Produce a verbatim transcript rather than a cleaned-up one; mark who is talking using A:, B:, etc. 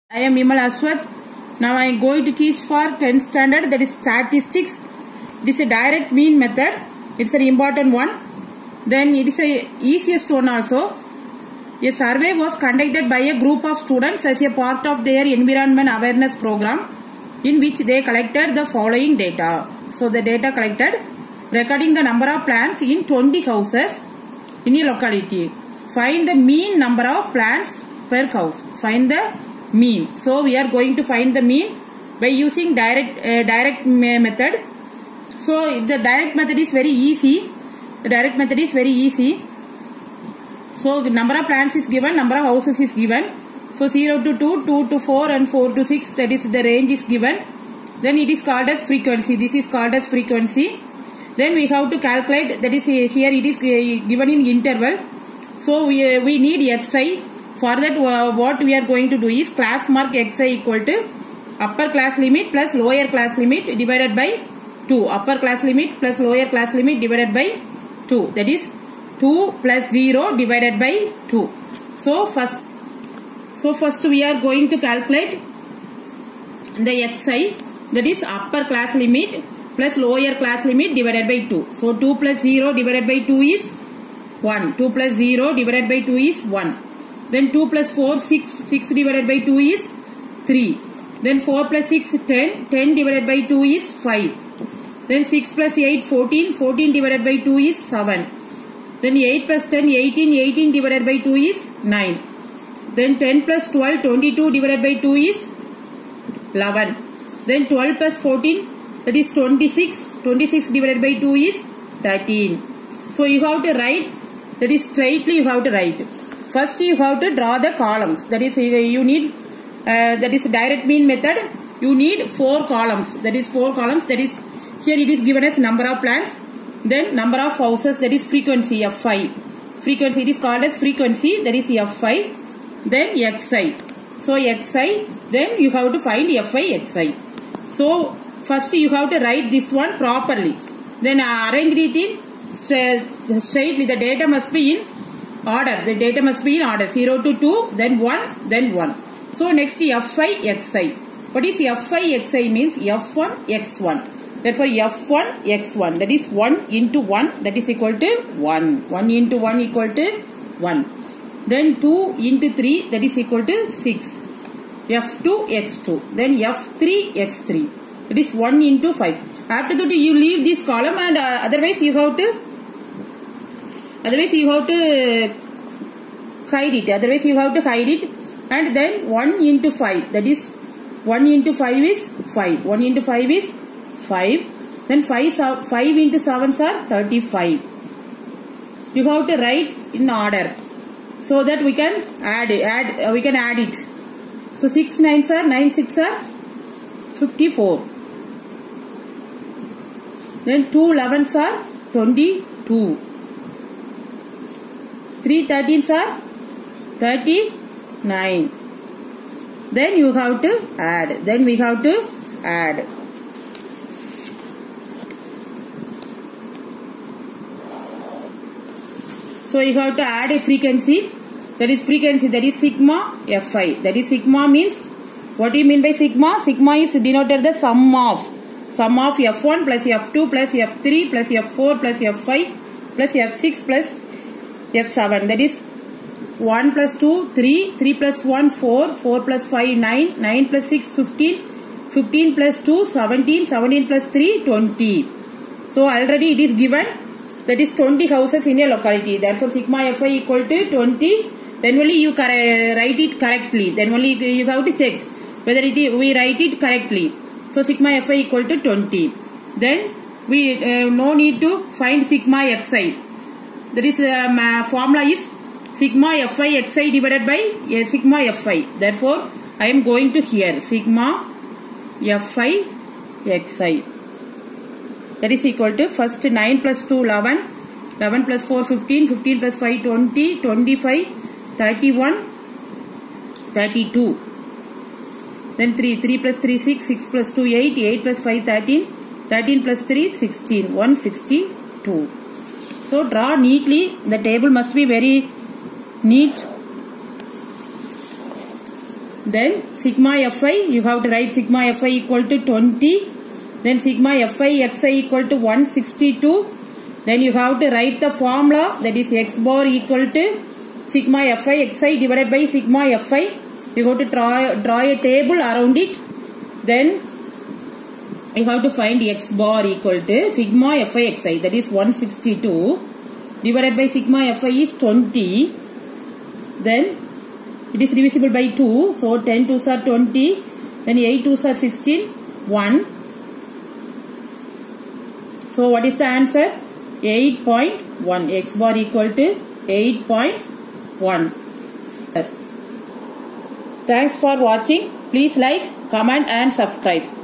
A: I am Vimal Aswath. Now I am going to teach for tenth standard, that is statistics. It is a direct mean method. It's an important one. Then it is a easiest one also. A survey was conducted by a group of students as a part of their environment awareness program, in which they collected the following data. So the data collected recording the number of plants in twenty houses in a locality. Find the mean number of plants per house. Find the mean. So we are going to find the mean by using direct uh, direct method. So the direct method is very easy. The direct method is very easy. So the number of plants is given, number of houses is given. So zero to two, two to four and four to six, that is the range is given. Then it is called as frequency. This is called as frequency. Then we have to calculate, that is here it is given in interval. So we, we need xi. For that uh, what we are going to do is class mark xi equal to upper class limit plus lower class limit divided by two. Upper class limit plus lower class limit divided by two. That is two plus zero divided by two. So first, so first we are going to calculate the xi, that is upper class limit plus lower class limit divided by two. So two plus zero divided by two is one. two plus zero divided by two is one. Then two plus four, six. six divided by two is three. Then four plus six, ten. ten divided by two is five. Then six plus eight, fourteen. fourteen divided by two is seven. Then eight plus ten, eighteen. eighteen divided by two is nine. Then ten plus twelve, twenty-two divided by two is eleven. Then twelve plus fourteen, that is twenty-six. twenty-six divided by two is thirteen. So you have to write, that is straightly you have to write. First you have to draw the columns. That is you need, uh, that is direct mean method. You need four columns. That is four columns. That is here it is given as number of plants. Then number of houses, that is frequency F I. Frequency, it is called as frequency, that is F I. Then xi. So xi, then you have to find fi xi. So first you have to write this one properly. Then arrange it in straight, straightly. The data must be in order. The data must be in order. zero to two, then one, then one. So next fi xi. What is fi xi means? f one x one. Therefore f one x one, that is one into one, that is equal to one. one into one equal to one. Then two into three, that is equal to six. f two x two. Then f three x three. That is one into five. After that you leave this column, and uh, otherwise you have to Otherwise you have to hide it. Otherwise you have to hide it. And then one into five. That is one into five is five. one into five is five. Then five, five into seven are thirty-five. You have to write in order, so that we can add it. Add, uh, we can add it. So six nines are, nine six are fifty-four. Then two elevens are twenty-two. three thirteens are thirty-nine. Then you have to add. Then we have to add. So you have to add a frequency. That is frequency. That is sigma fi. That is sigma means, what do you mean by sigma? Sigma is denoted the sum of sum of f one plus f two plus f three plus f four plus f five plus f six plus f seven. That is one plus two, three, three plus one, four, four plus five, nine, nine plus six, fifteen, fifteen plus two, seventeen, seventeen plus three, twenty. So already it is given, that is twenty houses in a locality. Therefore sigma fi equal to twenty. Then only you write it correctly. Then only you have to check whether it is, we write it correctly. So sigma fi equal to twenty. Then we uh, no need to find sigma xi. That is um, uh, formula is sigma fi xi divided by uh, sigma fi. Therefore I am going to here sigma fi xi. That is equal to first nine plus two, eleven. eleven plus four, fifteen. fifteen plus five, twenty. twenty-five, thirty-one, thirty-two. Then three. three plus three, six. six plus two, eight. eight plus five, thirteen. thirteen plus three, sixteen. one hundred sixty-two. So draw neatly. The table must be very neat. Then sigma fi, you have to write sigma fi equal to twenty. Then sigma fi xi equal to one hundred sixty-two. Then you have to write the formula, that is x bar equal to sigma fi xi divided by sigma fi. You have to draw, draw a table around it. Then you have to find x bar equal to sigma fi xi, that is one hundred sixty-two divided by sigma fi is twenty. Then it is divisible by two, so ten twos are twenty, then eight twos are sixteen, one. So what is the answer? eight point one. X bar equal to eight point one. Thanks for watching. Please like, comment and subscribe.